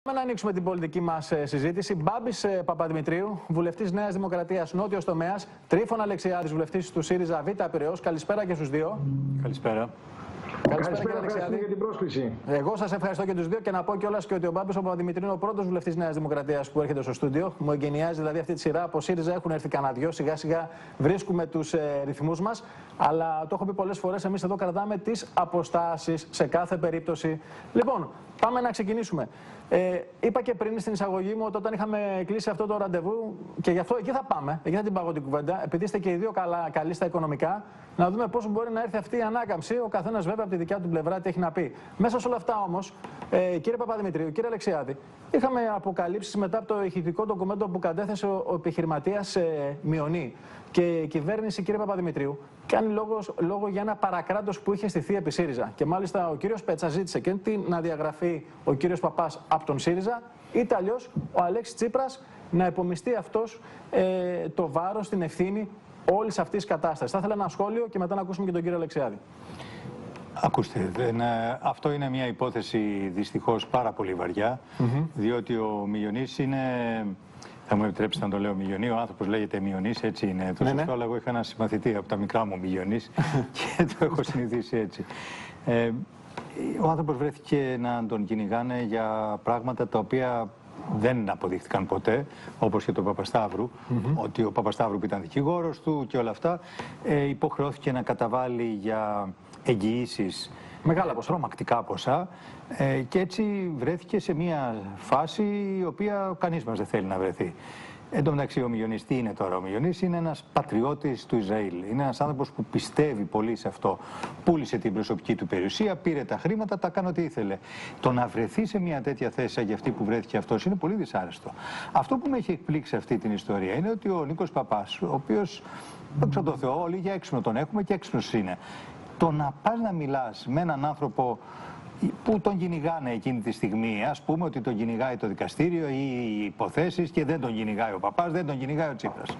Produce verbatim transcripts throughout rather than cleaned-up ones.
Να ανοίξουμε την πολιτική μας συζήτηση. Μπάμπης Παπαδημητρίου, βουλευτής Νέας Δημοκρατίας, Νότιος Τομέας. Τρίφων Αλεξιάδης, βουλευτής του ΣΥΡΙΖΑ Β' Πειραιώς. Καλησπέρα και στους δύο. Καλησπέρα. Καλησπέρα, κύριε Αλεξιάδη, για την πρόσκληση. Εγώ σας ευχαριστώ και τους δύο και να πω κιόλας και ότι ο Μπάμπης Παπαδημητρίου είναι ο πρώτος βουλευτής Νέας Δημοκρατίας που έρχεται στο στούντιο. Μου εγκαινιάζει δηλαδή αυτή τη σειρά. Από ΣΥΡΙΖΑ έχουν έρθει κανένα δυο. Σιγά σιγά βρίσκουμε τους ε, ρυθμούς μας. Αλλά το έχω πει πολλές φορές. Εμείς εδώ κρατάμε τις αποστάσεις σε κάθε περίπτωση. Λοιπόν, πάμε να ξεκινήσουμε. Ε, είπα και πριν στην εισαγωγή μου ότι όταν είχαμε κλείσει αυτό το ραντεβού, και γι' αυτό εκεί θα πάμε, εκεί θα την πάω την κουβέντα, επειδή είστε και οι δύο καλά, καλοί στα οικονομικά, να δούμε πώς μπορεί να έρθει αυτή η ανάκαμψη, ο καθένας βέβαια από τη δικιά του πλευρά τι έχει να πει. Μέσα σε όλα αυτά όμως, ε, κύριε Παπαδημητρίου, κύριε Αλεξιάδη, είχαμε αποκαλύψεις μετά από το ηχητικό ντοκουμέντο που κατέθεσε ο, ο επιχειρηματίας ε, Μιονί. Και η κυβέρνηση, κύριε Παπαδημητρίου, κάνει λόγο, λόγο για ένα παρακράτος που είχε στηθεί επί ΣΥΡΙΖΑ. Και μάλιστα ο κύριος Πέτσα ζήτησε και να διαγραφεί ο κύριος Παπάς από τον ΣΥΡΙΖΑ, είτε αλλιώς ο Αλέξης Τσίπρας να επομιστεί αυτός ε, το βάρος, την ευθύνη όλης αυτής της κατάστασης. Θα ήθελα ένα σχόλιο και μετά να ακούσουμε και τον κύριο Αλεξιάδη. Ακούστε, δεν, αυτό είναι μια υπόθεση δυστυχώς πάρα πολύ βαριά, mm-hmm. διότι ο Μιονής είναι... Θα μου επιτρέψετε να το λέω Μιονί, ο άνθρωπος λέγεται Μιονής, έτσι είναι. Το ναι, σωστό, ναι. Αλλά εγώ είχα ένα συμμαθητή από τα μικρά μου Μιονής και το έχω συνηθίσει έτσι. Ε, ο άνθρωπος βρέθηκε να τον κυνηγάνε για πράγματα τα οποία δεν αποδείχθηκαν ποτέ, όπως και τον Παπασταύρου, mm-hmm. ότι ο Παπασταύρου που ήταν δικηγόρος του και όλα αυτά, ε, υποχρεώθηκε να καταβάλει για εγγυήσεις μεγάλα ποσά, τρομακτικά ποσά, ε, και έτσι βρέθηκε σε μια φάση η οποία κανείς μας δεν θέλει να βρεθεί. Εν τω μεταξύ, ο Μιονής τι είναι τώρα? Ο Μιονής είναι ένας πατριώτης του Ισραήλ. Είναι ένας άνθρωπος που πιστεύει πολύ σε αυτό. Πούλησε την προσωπική του περιουσία, πήρε τα χρήματα, τα κάνει ό,τι ήθελε. Το να βρεθεί σε μια τέτοια θέση σαν για αυτή που βρέθηκε αυτός είναι πολύ δυσάρεστο. Αυτό που με έχει εκπλήξει αυτή την ιστορία είναι ότι ο Νίκος Παπάς, ο οποίος, δόξα τω Θεώ, όλοι για έξυπνο τον έχουμε και έξυπνος είναι. Το να πας να μιλάς με έναν άνθρωπο που τον κυνηγάνε εκείνη τη στιγμή, ας πούμε ότι τον κυνηγάει το δικαστήριο ή οι υποθέσεις και δεν τον κυνηγάει ο Παπάς, δεν τον κυνηγάει ο Τσίπρας,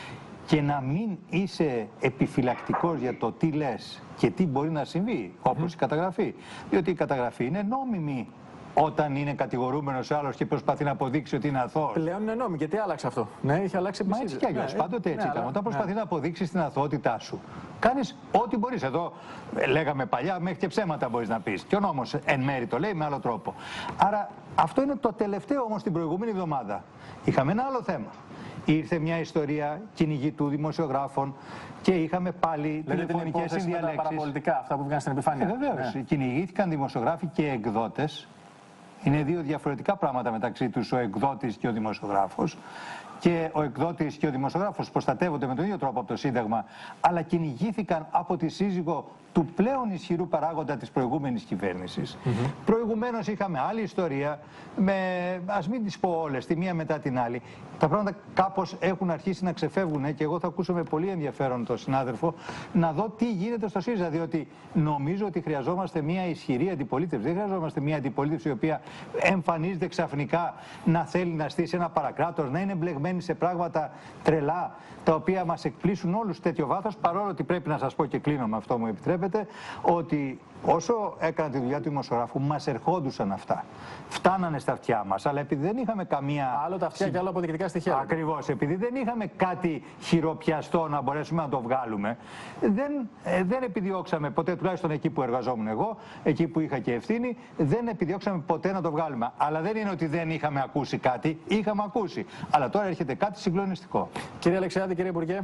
και να μην είσαι επιφυλακτικός για το τι λες και τι μπορεί να συμβεί, όπως mm. η καταγραφή. Διότι η καταγραφή είναι νόμιμη όταν είναι κατηγορούμενος άλλος και προσπαθεί να αποδείξει ότι είναι αθώος. Πλέον είναι νόμιμη, γιατί άλλαξε αυτό? Ναι, είχε αλλάξει επί ΣΥΡΙΖΑ. Μα έτσι κι αλλιώς, ναι, πάντοτε έτσι ναι, ήταν. αλλά... Όταν προσπαθεί ναι. να αποδείξεις την αθωότητά σου, κάνεις ό,τι μπορείς. Εδώ λέγαμε παλιά, μέχρι και ψέματα μπορείς να πεις. Και ο νόμος εν μέρη το λέει με άλλο τρόπο. Άρα αυτό είναι το τελευταίο. Όμως την προηγούμενη εβδομάδα είχαμε ένα άλλο θέμα. Ήρθε μια ιστορία κυνηγητού δημοσιογράφων και είχαμε πάλι τηλεφωνικές συνδιαλέξεις. Τα παραπολιτικά, αυτά που βγήκαν στην επιφάνεια. Ε, βεβαίως. Ναι. Κυνηγήθηκαν δημοσιογράφοι και εκδότες. Είναι δύο διαφορετικά πράγματα μεταξύ τους, ο εκδότης και ο δημοσιογράφος. Και ο εκδότης και ο δημοσιογράφος προστατεύονται με τον ίδιο τρόπο από το Σύνταγμα, αλλά κυνηγήθηκαν από τη σύζυγο του πλέον ισχυρού παράγοντα της προηγούμενης κυβέρνησης. Mm-hmm. Προηγουμένως είχαμε άλλη ιστορία, με, ας μην τις πω όλες, τη μία μετά την άλλη. Τα πράγματα κάπως έχουν αρχίσει να ξεφεύγουν και εγώ θα ακούσω με πολύ ενδιαφέρον τον συνάδελφο να δω τι γίνεται στο ΣΥΡΙΖΑ, διότι νομίζω ότι χρειαζόμαστε μια ισχυρή αντιπολίτευση. Δεν χρειαζόμαστε μια αντιπολίτευση η οποία εμφανίζεται ξαφνικά να θέλει να στήσει ένα παρακράτος, να είναι μπλεγμένη σε πράγματα τρελά, τα οποία μας εκπλήσουν όλους σε τέτοιο βάθος, παρόλο ότι πρέπει να σας πω, και κλείνω με αυτό μου επιτρέπετε, ότι όσο έκανα τη δουλειά του δημοσιογράφου, μας ερχόντουσαν αυτά. Φτάνανε στα αυτιά μας, αλλά επειδή δεν είχαμε καμία... Άλλο τα αυτιά και άλλο αποδεικτικά στοιχεία. Ακριβώς. Επειδή δεν είχαμε κάτι χειροπιαστό να μπορέσουμε να το βγάλουμε, δεν, ε, δεν επιδιώξαμε ποτέ, τουλάχιστον εκεί που εργαζόμουν εγώ, εκεί που είχα και ευθύνη, δεν επιδιώξαμε ποτέ να το βγάλουμε. Αλλά δεν είναι ότι δεν είχαμε ακούσει κάτι, είχαμε ακούσει. Αλλά τώρα έρχεται κάτι συγκλονιστικό. Κύριε Αλεξιάδη, κύριε Υπουργέ.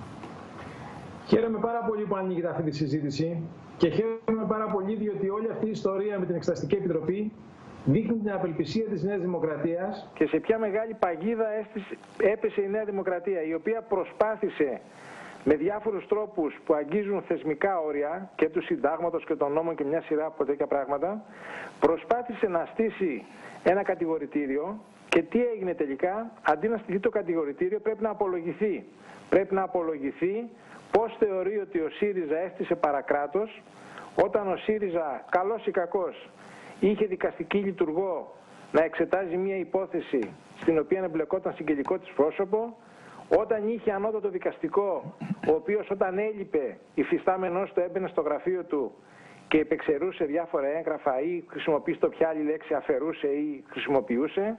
Χαίρομαι πάρα πολύ που ανοίγετε αυτή τη συζήτηση και χαίρομαι πάρα πολύ διότι όλη αυτή η ιστορία με την Εξεταστική Επιτροπή δείχνει την απελπισία της Νέας Δημοκρατίας και σε ποια μεγάλη παγίδα έπεσε η Νέα Δημοκρατία, η οποία προσπάθησε με διάφορους τρόπους που αγγίζουν θεσμικά όρια και του συντάγματος και των νόμων και μια σειρά από τέτοια πράγματα, προσπάθησε να στήσει ένα κατηγορητήριο. Και τι έγινε τελικά? Αντί να στηθεί το κατηγορητήριο, πρέπει να απολογηθεί. Πρέπει να απολογηθεί πώς θεωρεί ότι ο ΣΥΡΙΖΑ έστησε παρακράτος, όταν ο ΣΥΡΙΖΑ, καλός ή κακός, είχε δικαστική λειτουργό να εξετάζει μια υπόθεση στην οποία εμπλεκόταν συγγενικό της πρόσωπο, όταν είχε ανώτατο δικαστικό, ο οποίος όταν έλειπε υφιστάμενος του έμπαινε στο γραφείο του και επεξαιρούσε διάφορα έγγραφα ή χρησιμοποιούσε το ποια άλλη λέξη αφαιρούσε ή χρησιμοποιούσε,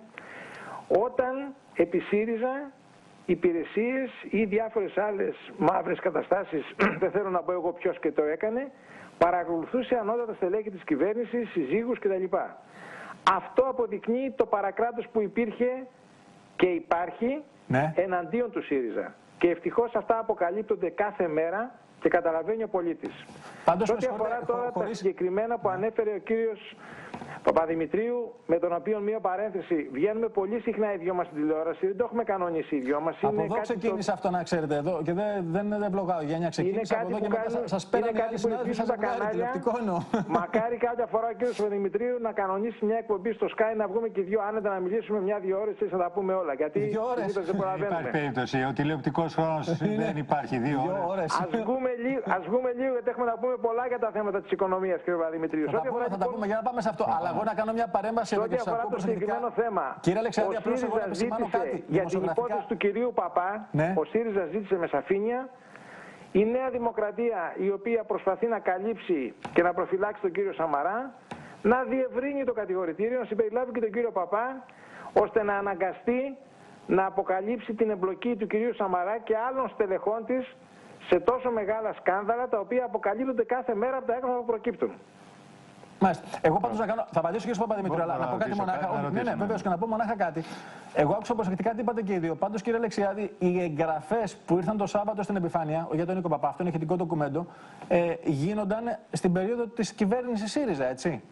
όταν επί ΣΥΡΙΖΑ υπηρεσίες ή διάφορες άλλες μαύρες καταστάσεις, δεν θέλω να πω εγώ ποιος και το έκανε, παρακολουθούσε ανώτατα στελέχη της κυβέρνησης, συζύγους κτλ. Αυτό αποδεικνύει το παρακράτος που υπήρχε και υπάρχει, ναι, εναντίον του ΣΥΡΙΖΑ. Και ευτυχώς αυτά αποκαλύπτονται κάθε μέρα και καταλαβαίνει ο πολίτης. Σε ό,τι αφορά τώρα χωρίς... τα συγκεκριμένα που ανέφερε ο κύριος Παπαδημητρίου, με τον οποίο μία παρένθεση, βγαίνουμε πολύ συχνά οι δυο μας στην τηλεόραση, δεν το έχουμε κανονίσει οι δυο μας. Από εδώ ξεκίνησε το... αυτό, να ξέρετε, εδώ, και δεν, δεν, δεν βλογάω για μια ξεκίνησε από εδώ και μετά κάνουν... σας πέρανε οι άλλοι συνάδελφοι, σας βγάλει τηλεοπτικό εννοώ. Μακάρι κάποια φορά ο κύριος Παπαδημητρίου να κανονίσει μια εκπομπή στο Sky, να βγούμε και δύο άνετα να μιλήσουμε μια-δύο ώρες και να τα πούμε όλα. Γιατί δύο ώρες. Δεν υπάρχει περίπτωση, ο τηλεοπτικός χρόνος δεν υπάρχει δύο ώρες. Ας βγούμε λίγο, γιατί έχουμε να πούμε πολλά για τα θέματα της οικονομίας, κύριε Παπαδημητρίου. Θα τα πούμε για να πάμε σε αυτό. Αλλά εγώ να κάνω μια παρέμβαση εδώ και σας ακούω προσεκτικά. Θέμα, κύριε Αλεξανδρή, απλώς εγώ να επισημάνω κάτι. Για την υπόθεση του κυρίου Παπά, ναι, ο ΣΥΡΙΖΑ ζήτησε με σαφήνεια η Νέα Δημοκρατία, η οποία προσπαθεί να καλύψει και να προφυλάξει τον κύριο Σαμαρά, να διευρύνει το κατηγορητήριο, να συμπεριλάβει και τον κύριο Παπά, ώστε να αναγκαστεί να αποκαλύψει την εμπλοκή του κυρίου Σαμαρά και άλλων στελεχών της σε τόσο μεγάλα σκάνδαλα, τα οποία αποκαλύπτονται κάθε μέρα από τα έγγραφα που προκύπτουν. Μάλιστα. Εγώ πάντως να κάνω. Θα απαντήσω και στον Παπαδημητρίου, αλλά να πω κάτι μονάχα. Ναι, ναι, βεβαίως, και να πω μονάχα κάτι. Εγώ άκουσα προσεκτικά τι είπατε και οι δύο. Πάντως, κύριε Αλεξιάδη, οι εγγραφές που ήρθαν το Σάββατο στην επιφάνεια για τον Νίκο Παπά, αυτό είναι ηχητικό ντοκουμέντο, ε, γίνονταν στην περίοδο της κυβέρνησης ΣΥΡΙΖΑ, έτσι.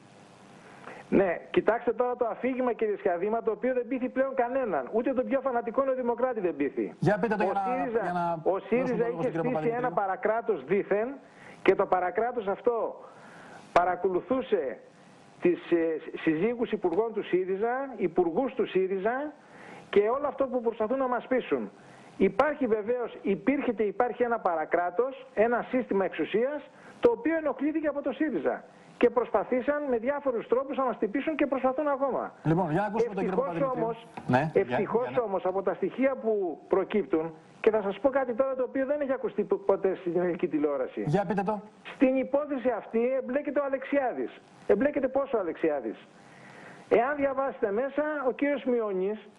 Ναι, κοιτάξτε τώρα το αφήγημα, κύριε Σχιαδήμα, το οποίο δεν πείθει πλέον κανέναν. Ούτε τον πιο φανατικό νεοδημοκράτη δεν πείθει. Για πείτε το, ο για να, ΣΥΡΙΖΑ, για να ο ΣΥΡΙΖΑ είχε στήσει ένα παρακράτος δήθεν και το παρακράτος αυτό παρακολουθούσε τις ε, συζύγους υπουργών του ΣΥΡΙΖΑ, υπουργούς του ΣΥΡΙΖΑ και όλο αυτό που προσπαθούν να μας πείσουν. Υπάρχει βεβαίως, υπήρχε και υπάρχει ένα παρακράτος, ένα σύστημα εξουσίας, το οποίο ενοχλήθηκε από το ΣΥΡΙΖΑ. Και προσπαθήσαν με διάφορους τρόπους να μας τυπήσουν και προσπαθούν ακόμα. Λοιπόν, για να ακούσουμε τον κύριο Παπαδημητρίου. Όμως, ναι, ευτυχώς για... όμως από τα στοιχεία που προκύπτουν, και θα σας πω κάτι τώρα το οποίο δεν έχει ακουστεί ποτέ στην ελληνική τηλεόραση. Για πείτε το. Στην υπόθεση αυτή εμπλέκεται ο Αλεξιάδης. Εμπλέκεται πόσο ο Αλεξιάδης. Εάν διαβάσετε μέσα, ο κύριος Μιονής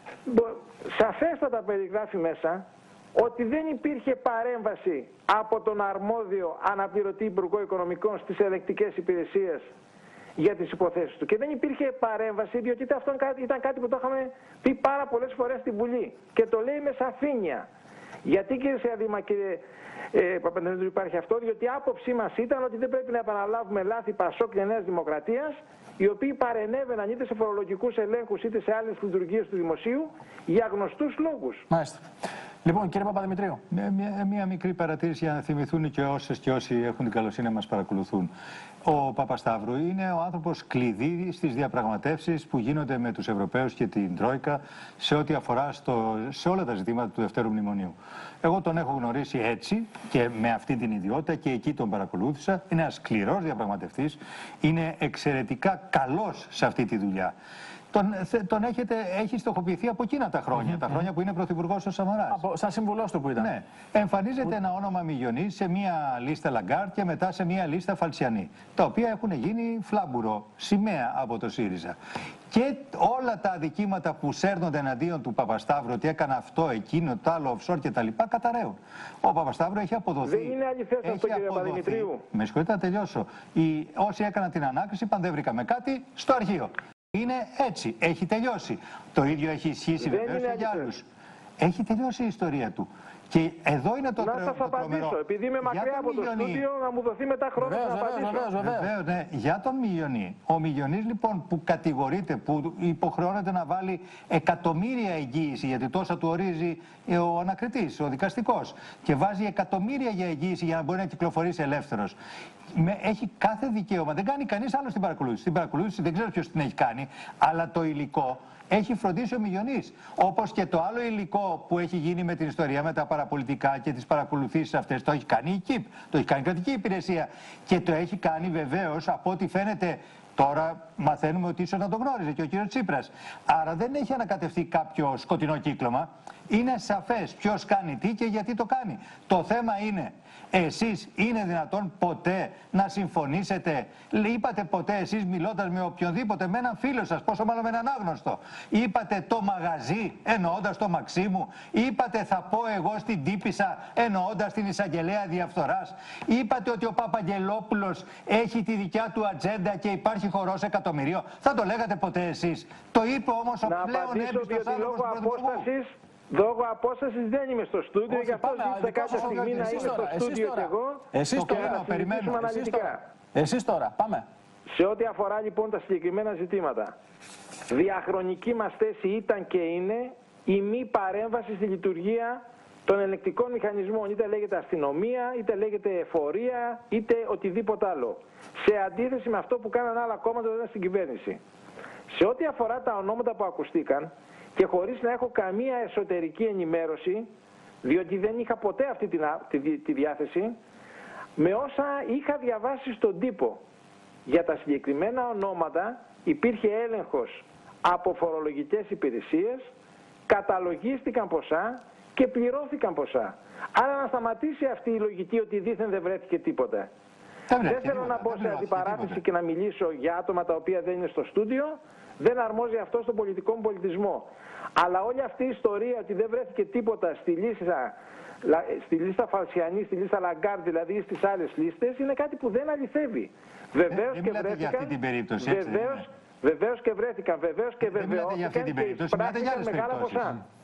σαφέστατα περιγράφει μέσα ότι δεν υπήρχε παρέμβαση από τον αρμόδιο αναπληρωτή Υπουργό Οικονομικών στις ελεκτικές υπηρεσίες για τις υποθέσεις του. Και δεν υπήρχε παρέμβαση, διότι αυτό ήταν κάτι που το είχαμε πει πάρα πολλές φορές στην Βουλή. Και το λέει με σαφήνεια. Γιατί, κύριε Σιαδήμα, κύριε ε, Παπαδημητρίου, υπάρχει αυτό? Διότι η άποψή μας ήταν ότι δεν πρέπει να επαναλάβουμε λάθη Πασόκ και Νέας Δημοκρατίας, οι οποίοι παρενέβαιναν είτε σε φορολογικούς ελέγχους είτε σε άλλες λειτουργίες του δημοσίου για γνωστούς λόγους. Μάλιστα. Λοιπόν, κύριε Παπαδημητρίου. Μια, μια, μια μικρή παρατήρηση για να θυμηθούν και όσες και όσοι έχουν την καλοσύνη να μας παρακολουθούν. Ο Παπασταύρου είναι ο άνθρωπος κλειδί στις διαπραγματεύσεις που γίνονται με τους Ευρωπαίους και την Τρόικα σε ό,τι αφορά στο, σε όλα τα ζητήματα του Δευτέρου Μνημονίου. Εγώ τον έχω γνωρίσει έτσι και με αυτή την ιδιότητα και εκεί τον παρακολούθησα. Είναι ένας σκληρός διαπραγματευτής, είναι εξαιρετικά καλός σε αυτή τη δουλειά. Τον, τον έχετε, έχει στοχοποιηθεί από εκείνα τα χρόνια, mm-hmm. τα χρόνια που είναι πρωθυπουργός ο Σαμαράς. Από, σαν συμβουλός του που ήταν. Ναι. Εμφανίζεται ένα όνομα Μιγιονή σε μία λίστα Λαγκάρτ και μετά σε μία λίστα Φαλτσιανή, τα οποία έχουν γίνει φλάμπουρο, σημαία από το ΣΥΡΙΖΑ. Και όλα τα αδικήματα που σέρνονται εναντίον του Παπασταύρου, ότι έκανε αυτό, εκείνο, το άλλο, offshore κτλ., καταραίουν. Ο Παπασταύρου έχει αποδοθεί. Δεν είναι αληθές αυτό, κύριε Παπαδημητρίου. Με συγχωρείτε, να τελειώσω. Οι, όσοι έκαναν την ανάκριση, παν βρήκαμε κάτι στο αρχείο. Είναι έτσι. Έχει τελειώσει. Το ίδιο έχει ισχύσει βεβαίως και για άλλους. Έχει τελειώσει η ιστορία του. Και εδώ είναι το τρομερό. Να σας απαντήσω, επειδή είμαι μακριά από το στούντιο, να μου δοθεί μετά χρόνο να απαντήσω. Βεβαίως, ναι. Για τον Μιγιονή. Ο Μιγιονής λοιπόν που κατηγορείται, που υποχρεώνεται να βάλει εκατομμύρια εγγύηση, γιατί τόσα του ορίζει ο ανακριτής, ο δικαστικός, και βάζει εκατομμύρια για εγγύηση για να μπορεί να κυκλοφορήσει ελεύθερος. Έχει κάθε δικαίωμα. Δεν κάνει κανείς άλλο στην παρακολούθηση. Στην παρακολούθηση δεν ξέρω ποιος την έχει κάνει, αλλά το υλικό έχει φροντίσει ο Μιγιονής. Όπως και το άλλο υλικό που έχει γίνει με την ιστορία, με τα παραπολιτικά και τις παρακολουθήσεις αυτές, το έχει κάνει η ΚΙΠ, το έχει κάνει η κρατική υπηρεσία. Και το έχει κάνει βεβαίως, από ό,τι φαίνεται, τώρα μαθαίνουμε ότι ίσως να το γνώριζε και ο κύριος Τσίπρας. Άρα δεν έχει ανακατευτεί κάποιο σκοτεινό κύκλωμα. Είναι σαφές ποιος κάνει τι και γιατί το κάνει. Το θέμα είναι Εσείς είναι δυνατόν ποτέ να συμφωνήσετε? Είπατε ποτέ εσείς, μιλώντας με οποιονδήποτε, με έναν φίλο σας, πόσο μάλλον με έναν άγνωστο, είπατε το μαγαζί εννοώντας το Μαξίμου? Είπατε θα πω εγώ στην Τύπισσα εννοώντας την εισαγγελέα διαφθοράς? Είπατε ότι ο Παπαγγελόπουλος έχει τη δικιά του ατζέντα και υπάρχει χορός εκατομμυρίων? Θα το λέγατε ποτέ εσείς? Το είπε όμως ο να πλέον έμπιστος άνθρωπος του Πρωθυπουργού. Λόγω απόστασης δεν είμαι στο στούντιο, γι' αυτό ζήτησα κάποια στιγμή να είμαι στο στούντιο και εγώ. Εσείς και τώρα, να συζητήσουμε αναλυτικά. Εσείς τώρα, πάμε. Σε ό,τι αφορά λοιπόν τα συγκεκριμένα ζητήματα, διαχρονική μας θέση ήταν και είναι η μη παρέμβαση στη λειτουργία των ελεκτικών μηχανισμών, είτε λέγεται αστυνομία, είτε λέγεται εφορία, είτε οτιδήποτε άλλο. Σε αντίθεση με αυτό που κάναν άλλα κόμματα όταν ήταν στην κυβέρνηση. Σε ό,τι αφορά τα ονόματα που ακουστήκαν, και χωρίς να έχω καμία εσωτερική ενημέρωση, διότι δεν είχα ποτέ αυτή τη, τη, τη διάθεση, με όσα είχα διαβάσει στον τύπο για τα συγκεκριμένα ονόματα, υπήρχε έλεγχος από φορολογικές υπηρεσίες, καταλογίστηκαν ποσά και πληρώθηκαν ποσά. Άρα να σταματήσει αυτή η λογική ότι δήθεν δεν βρέθηκε τίποτα. Δεν, δεν θέλω τίποτα, να μπω σε αντιπαράθεση και να μιλήσω για άτομα τα οποία δεν είναι στο στούντιο. Δεν αρμόζει αυτό στον πολιτικό μου πολιτισμό. Αλλά όλη αυτή η ιστορία ότι δεν βρέθηκε τίποτα στη λίστα, στη λίστα Φαλσιανή, στη λίστα Λαγκάρντ, δηλαδή στις άλλες λίστες, είναι κάτι που δεν αληθεύει. Βεβαίως δεν και βρέθηκαν. Για αυτή την περίπτωση, βεβαίως, βεβαίως και βρέθηκαν. Βεβαίως και βεβαιώθηκαν. Για αυτή την περίπτωση, μιλάτε για άλλες περιπτώσεις.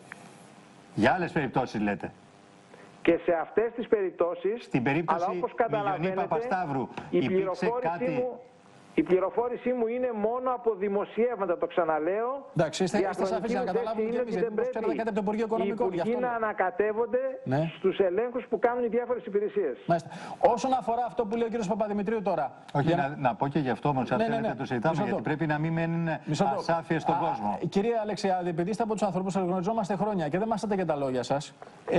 Για άλλες περιπτώσεις λέτε. Και σε αυτές τις περιπτώσεις, στην περίπτωση αλλά όπως καταλαβαίνετε, Παπασταύρου, η πληροφόρηση κάτι... μου... Η πληροφόρησή μου είναι μόνο από δημοσιεύματα, το ξαναλέω. Εντάξει, είστε, είστε σαφείς για να καταλάβουμε και εμείς, γιατί δεν ξέρετε κάτι από το Υπουργείο Οικονομικών. Οι υπουργοί να ανακατεύονται ναι. στους ελέγχους που κάνουν οι διάφορες υπηρεσίες. Μάλιστα. Όσον αφορά αυτό που λέει ο κύριος Παπαδημητρίου τώρα. Όχι, για... να, να πω και γι' αυτό όμως, αν ναι, θέλετε ναι, ναι. το συζητάμε, γιατί πρέπει να μην μένουν ασάφειες στον Α, κόσμο. Κυρία Αλεξιάδη, επειδή είστε από τους ανθρώπους που γνωριζόμαστε χρόνια και δεν μάσατε και τα λόγια σας, ε,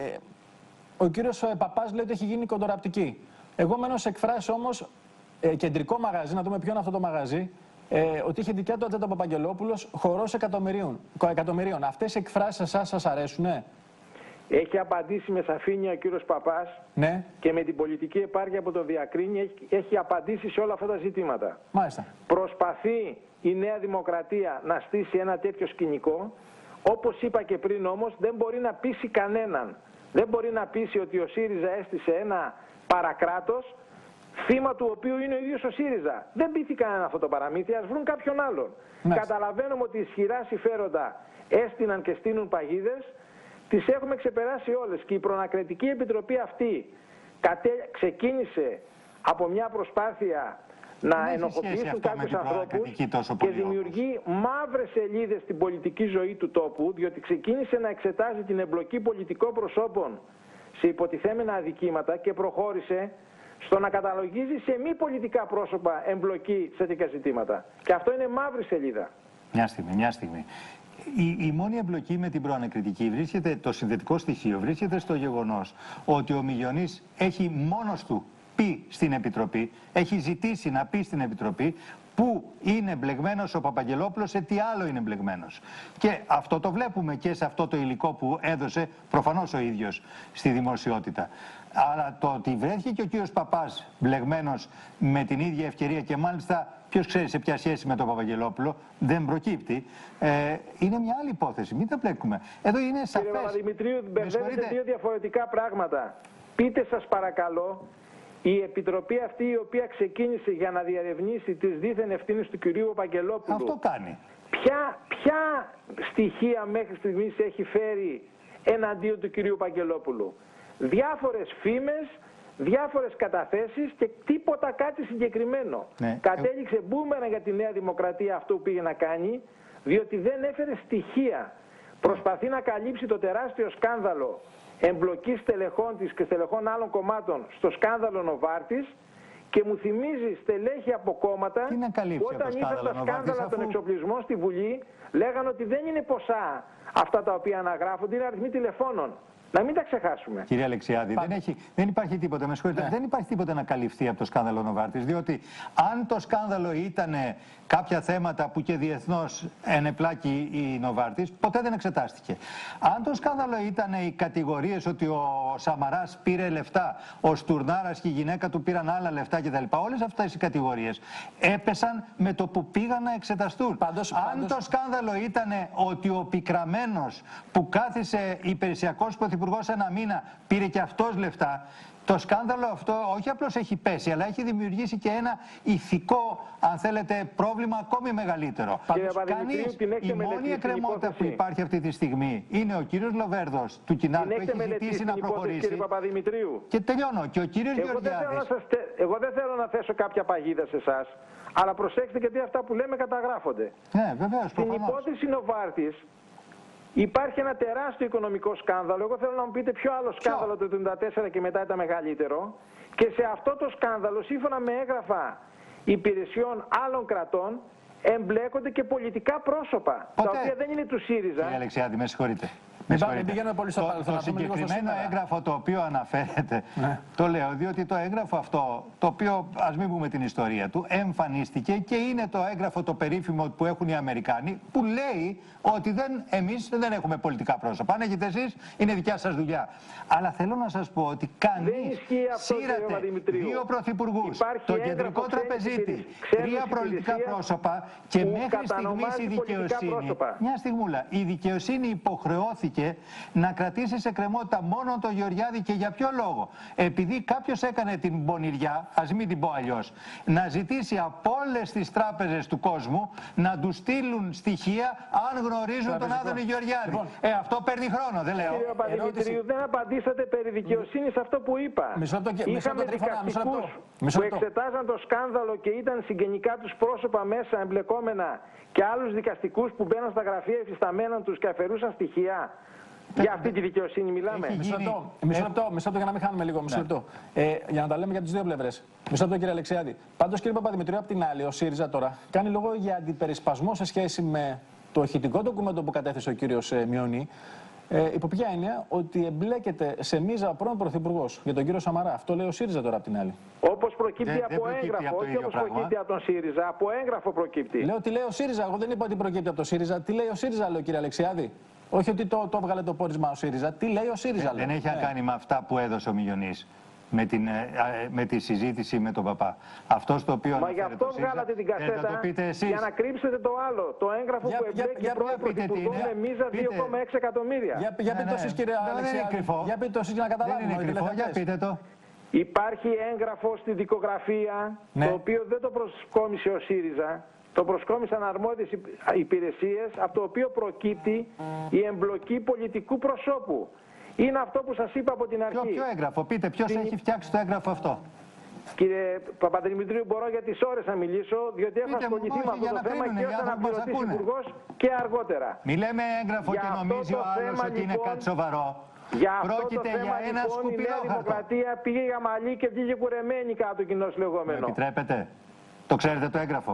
ο κύριος Παπάς λέει ότι έχει γίνει κοντοραπτική. Εγώ μένω σε εκφράσεις όμως. Ε, κεντρικό μαγαζί, να δούμε ποιο είναι αυτό το μαγαζί, ε, ότι είχε δικιά του ατζέντα ο Παπαγγελόπουλος, χορός εκατομμυρίων. εκατομμυρίων. Αυτές οι εκφράσεις εσάς σας αρέσουνε? Έχει απαντήσει με σαφήνεια ο κύριος Παπάς ναι. και με την πολιτική επάρκεια που το διακρίνει έχει, έχει απαντήσει σε όλα αυτά τα ζητήματα. Μάλιστα. Προσπαθεί η Νέα Δημοκρατία να στήσει ένα τέτοιο σκηνικό. Όπως είπα και πριν όμως, δεν μπορεί να πείσει κανέναν. Δεν μπορεί να πείσει ότι ο ΣΥΡΙΖΑ έστησε ένα παρακράτος, θύμα του οποίου είναι ο ίδιος ο ΣΥΡΙΖΑ. Δεν πείθηκαν αυτό το παραμύθι, ας βρουν κάποιον άλλον. Ναι. Καταλαβαίνουμε ότι ισχυρά συμφέροντα έστειναν και στείνουν παγίδες, τις έχουμε ξεπεράσει όλες. Και η Προανακριτική Επιτροπή αυτή κατέ... ξεκίνησε από μια προσπάθεια να ενοχοποιήσουν κάποιους ανθρώπους και δημιουργεί μαύρες σελίδες στην πολιτική ζωή του τόπου, διότι ξεκίνησε να εξετάζει την εμπλοκή πολιτικών προσώπων σε υποτιθέμενα αδικήματα και προχώρησε στο να καταλογίζει σε μη πολιτικά πρόσωπα εμπλοκή σε τέτοια ζητήματα. Και αυτό είναι μαύρη σελίδα. Μια στιγμή, μια στιγμή. Η, η μόνη εμπλοκή με την προανακριτική βρίσκεται, το συνδετικό στοιχείο βρίσκεται στο γεγονός ότι ο Μιγιονής έχει μόνος του πει στην Επιτροπή, έχει ζητήσει να πει στην Επιτροπή πού είναι μπλεγμένος ο Παπαγγελόπουλος, σε τι άλλο είναι μπλεγμένος. Και αυτό το βλέπουμε και σε αυτό το υλικό που έδωσε προφανώς ο ίδιος στη δημοσιότητα. Αλλά το ότι βρέθηκε και ο κύριος Παπάς μπλεγμένος με την ίδια ευκαιρία και μάλιστα ποιος ξέρει σε ποια σχέση με τον Παπαγγελόπουλο, δεν προκύπτει, ε, είναι μια άλλη υπόθεση. Μην τα μπλέκουμε. Εδώ είναι σαφές. Κύριε Παπαδημητρίου, μπερδεύετε δύο διαφορετικά πράγματα. Πείτε σας παρακαλώ, η Επιτροπή αυτή η οποία ξεκίνησε για να διαρευνήσει τις δίθεν ευθύνες του κυρίου Παπαγγελόπουλου. Αυτό κάνει. Ποια, ποια στοιχεία μέχρι στιγμής έχει φέρει εναντίον του κυρίου Παπαγγελόπουλου? Διάφορες φήμες, διάφορες καταθέσεις και τίποτα κάτι συγκεκριμένο. Ναι. Κατέληξε μπούμερα για τη Νέα Δημοκρατία αυτό που πήγε να κάνει, διότι δεν έφερε στοιχεία. Προσπαθεί να καλύψει το τεράστιο σκάνδαλο εμπλοκής στελεχών της και στελεχών άλλων κομμάτων στο σκάνδαλο Νοβάρτης και μου θυμίζει στελέχη από κόμματα που όταν ήρθαν τα σκάνδαλα αφού... των εξοπλισμών στη Βουλή λέγανε ότι δεν είναι ποσά αυτά τα οποία αναγράφονται, είναι αριθμοί τηλεφώνων. Να μην τα ξεχάσουμε. Κύριε Αλεξιάδη, δεν, έχει, δεν υπάρχει τίποτα, με συγχωρείτε, ναι. δεν υπάρχει τίποτα να καλυφθεί από το σκάνδαλο Νοβάρτης, διότι αν το σκάνδαλο ήταν κάποια θέματα που και διεθνώς ενεπλάκη η Νοβάρτης, ποτέ δεν εξετάστηκε. Αν το σκάνδαλο ήταν οι κατηγορίες ότι ο Σαμαράς πήρε λεφτά, ο Στουρνάρας και η γυναίκα του πήραν άλλα λεφτά κτλ. Όλες αυτές οι κατηγορίες έπεσαν με το που πήγαν να εξεταστούν. Πάντως, αν πάντως... το σκάνδαλο ήταν ότι ο πικραμένος που κάθισε υπηρεσιακός πρωθυπουργός ένα μήνα πήρε και αυτός λεφτά, το σκάνδαλο αυτό όχι απλώς έχει πέσει, αλλά έχει δημιουργήσει και ένα ηθικό, αν θέλετε, πρόβλημα ακόμη μεγαλύτερο. Κανείς, η μόνη εκκρεμότητα που υπάρχει αυτή τη στιγμή είναι ο κύριος Λοβέρδος του Κινάλ που έχει ζητήσει να προχωρήσει. Κύριε Παπαδημητρίου. Και τελειώνω. Και ο κύριος Εγώ Γεωργιάδης. Δεν σας... Εγώ δεν θέλω να θέσω κάποια παγίδα σε εσάς, αλλά προσέξτε γιατί αυτά που λέμε καταγράφονται. Ναι, βεβαίως, στην προφανώς. υπόθεση Νοβάρτης υπάρχει ένα τεράστιο οικονομικό σκάνδαλο. Εγώ θέλω να μου πείτε ποιο άλλο σκάνδαλο το χίλια εννιακόσια εβδομήντα τέσσερα και μετά ήταν μεγαλύτερο. Και σε αυτό το σκάνδαλο, σύμφωνα με έγγραφα υπηρεσιών άλλων κρατών, εμπλέκονται και πολιτικά πρόσωπα. Ποτέ. Τα οποία δεν είναι του ΣΥΡΙΖΑ. Κύριε Αλεξιάδη, με συγχωρείτε. Μην πηγαίνουμε πολύ στο παρελθόν. Το, το συγκεκριμένο έγγραφο το οποίο αναφέρεται, ναι. το λέω διότι το έγγραφο αυτό, το οποίο ας μην πούμε την ιστορία του, εμφανίστηκε και είναι το έγγραφο το περίφημο που έχουν οι Αμερικάνοι, που λέει ότι δεν, εμείς δεν έχουμε πολιτικά πρόσωπα. Αν έχετε εσείς, είναι δικιά σας δουλειά. Αλλά θέλω να σας πω ότι κανείς σύρατε δύο πρωθυπουργούς, τον κεντρικό τραπεζίτη, τρία πολιτικά πρόσωπα και μέχρι στιγμής η δικαιοσύνη, μια στιγμούλα, η δικαιοσύνη υποχρεώθηκε να κρατήσει σε κρεμότητα μόνο τον Γεωργιάδη. Και για ποιο λόγο? Επειδή κάποιος έκανε την πονηριά, ας μην την πω αλλιώς, να ζητήσει από όλες τις τράπεζες του κόσμου να του στείλουν στοιχεία αν γνωρίζουν τον Άδωνη Γεωργιάδη. Λοιπόν, ε, αυτό παίρνει χρόνο, δεν λέω. Κύριε Παπαδημητρίου, δεν απαντήσατε περί δικαιοσύνης αυτό που είπα. Μισό λεπτό, Είχαμε δικαστικούς που εξετάζαν το σκάνδαλο και ήταν συγγενικά τους πρόσωπα μέσα εμπλεκόμενα και άλλους δικαστικούς που μπαίναν στα γραφεία εφισταμένα τους και αφαιρούσαν στοιχεία. Για αυτή τη δικαιοσύνη μιλάμε. Μισό λεπτό, μισό λεπτό, μισό λεπτό για να μην χάνουμε λίγο. Μισό λεπτό. Ε, για να τα λέμε για τις δύο πλευρές. Μισό λεπτό, κύριε Αλεξιάδη. Πάντως, κύριε Παπαδημητρίου, απ' την άλλη, ο ΣΥΡΙΖΑ τώρα κάνει λόγο για αντιπερισπασμό σε σχέση με το ηχητικό ντοκουμέντο που κατέθεσε ο κύριος ε, Μιονή. Ε, υπό ποια έννοια? Ότι εμπλέκεται σε μίζα ο πρώην πρωθυπουργός για τον κύριο Σαμαρά. Αυτό λέει ο ΣΥΡΙΖΑ τώρα απ' την άλλη. Όπως προκύπτει δεν, από δεν έγγραφο, από όχι όπως προκύπτει από τον ΣΥΡΙΖΑ, από έγγραφο προκύπτει. Λέω τι λέει ο ΣΥΡΙΖΑ. Εγώ δεν είπα ότι προκύπτει από το ΣΥΡΙΖΑ. Τι λέει ο ΣΥΡΙΖΑ, λέω, κύριε Αλεξιάδη. Όχι ότι το, το έβγαλε το πόρισμα ο ΣΥΡΙΖΑ. Τι λέει ο ΣΥΡΙΖΑ, Δεν, δεν έχει να ναι. κάνει με αυτά που έδωσε ο Μιονής. Με, την, με τη συζήτηση με τον παπά. Αυτό το οποίο. Μα γι' αυτό βγάλατε την κασέτα ε, για να κρύψετε το άλλο. Το έγγραφο για, που εμπλέκει πρώην πρωθυπουργό με μίζα δύο κόμμα έξι εκατομμύρια. Για, για ναι, πείτε το εσείς, κύριε Αλεξιάδη. Για πείτε το εσείς για να καταλάβουμε. Δεν είναι κρυφό, για πείτε το. Υπάρχει έγγραφο στη δικογραφία, ναι. το οποίο δεν το προσκόμισε ο ΣΥΡΙΖΑ. Το προσκόμισαν αρμόδιες υπηρεσίες, από το οποίο προκύπτει η εμπλοκή πολιτικού προσώπου. Είναι αυτό που σας είπα από την αρχή. Ποιο, ποιο έγγραφο, πείτε, ποιος Την... έχει φτιάξει το έγγραφο αυτό? Κύριε Παπαδημητρίου, μπορώ για τις ώρες να μιλήσω, διότι έχω ασχοληθεί με αυτό το θέμα κρίνουν, και ως αναπληρωτής υπουργός και αργότερα. Μη λέμε έγγραφο για και νομίζει ο άλλος ότι είναι κάτι σοβαρό. Για Πρόκειται αυτό το θέμα, για ένα λοιπόν, η Νέα Δημοκρατία πήγε για μαλλί και βγήκε κουρεμένη κάτω κοινώς λεγόμενο. Με επιτρέπετε? Το ξέρετε το έγγραφο?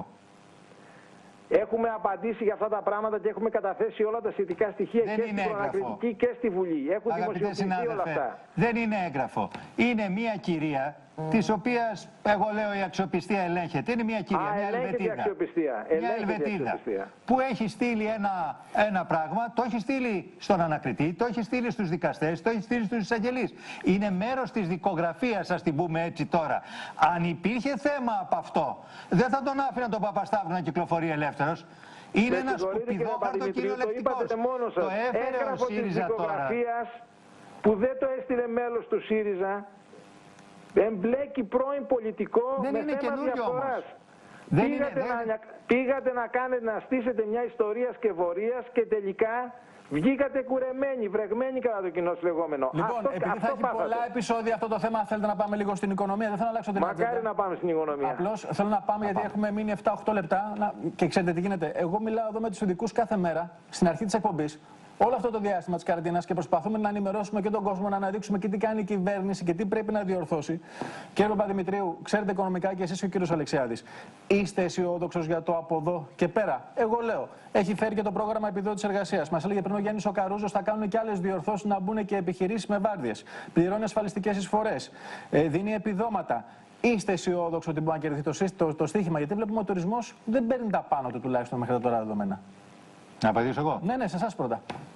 Έχουμε απαντήσει για αυτά τα πράγματα και έχουμε καταθέσει όλα τα σχετικά στοιχεία δεν και στην προανακριτική και στη Βουλή. Έχουν δημοσιοποιηθεί όλα αυτά. Δεν είναι έγγραφο. Είναι μια κυρία, της οποίας εγώ λέω η αξιοπιστία ελέγχεται. Είναι μια κυρία, Α, μια Ελβετίδα. Αξιοπιστία. Μια Ελβετίδα που έχει στείλει ένα, ένα πράγμα, το έχει στείλει στον ανακριτή, το έχει στείλει στους δικαστές, το έχει στείλει στους εισαγγελείς. Είναι μέρος της δικογραφίας, ας την πούμε έτσι τώρα. Αν υπήρχε θέμα από αυτό, δεν θα τον άφηναν τον Παπασταύρου να κυκλοφορεί ελεύθερος. Είναι ένα σκουπιδόχαρτο κυριολεκτικός. Το έφερε ο ΣΥΡΙΖΑ τώρα. Που δεν το έστειλε μέλος του ΣΥΡΙΖΑ. Εμπλέκει πρώην πολιτικό δεν με είναι θέμα διαφθοράς. Δεν πήγατε, είναι, να, δεν... πήγατε να κάνετε να στήσετε μια ιστορία σκευωρίας και τελικά βγήκατε κουρεμένοι, βρεγμένοι κατά το κοινό λεγόμενο. Λοιπόν, αυτό, επειδή αυτό θα έχει πάθατε. πολλά επεισόδια αυτό το θέμα, θέλετε να πάμε λίγο στην οικονομία? Δεν θέλω να αλλάξω την ατζέντα. Μακάρι να πάμε στην οικονομία. Απλώς θέλω να πάμε, γιατί έχουμε μείνει επτά οχτώ λεπτά να... και ξέρετε τι γίνεται. Εγώ μιλάω εδώ με τους ειδικούς κάθε μέρα στην αρχή της εκπομπής. όλο αυτό το διάστημα της καραντίνας και προσπαθούμε να ενημερώσουμε και τον κόσμο, να αναδείξουμε και τι κάνει η κυβέρνηση και τι πρέπει να διορθώσει. Κύριε Παπαδημητρίου, ξέρετε οικονομικά και εσείς και ο κύριος Αλεξιάδης, είστε αισιόδοξος για το από εδώ και πέρα? Εγώ λέω, έχει φέρει και το πρόγραμμα επιδότησης εργασίας. Μας έλεγε πριν ο Γιάννης ο Καρούζος, θα κάνουν και άλλες διορθώσεις, να μπουν και επιχειρήσεις με βάρδιες. Πληρώνει ασφαλιστικές εισφορές, ε, δίνει επιδόματα. Είστε αισιόδοξοι ότι μπορεί να κερδιθεί το, το, το στοίχημα? Γιατί βλέπουμε ότι ο τουρισμός δεν παίρνει τα πάνω του, τουλάχιστον μέχρι τώρα δεδομένα. Να απαντήσω εγώ. Ναι, ναι, σε εσάς πρώτα.